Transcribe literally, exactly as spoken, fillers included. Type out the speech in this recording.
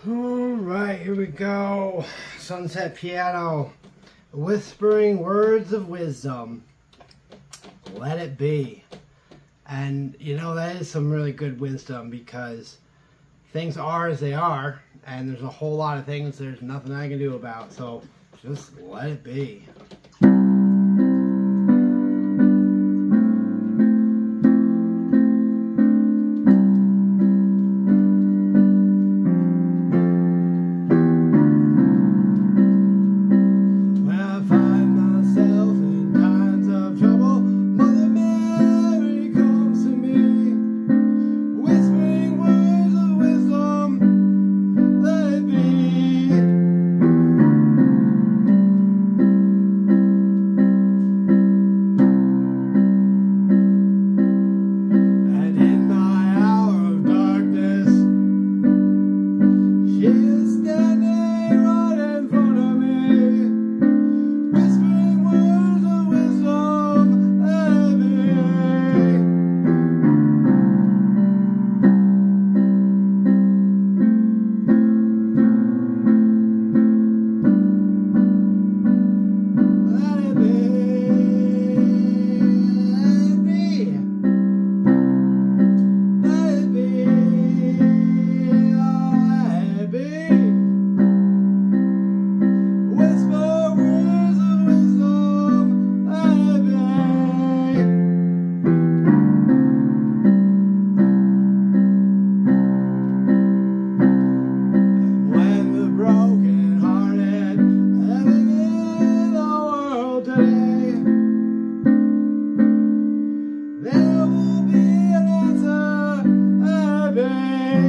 Alright, here we go. Sunset Piano. Whispering words of wisdom. Let it be. And, you know, that is some really good wisdom because things are as they are, and there's a whole lot of things there's nothing I can do about. So, just let it be. There will be an answer, baby.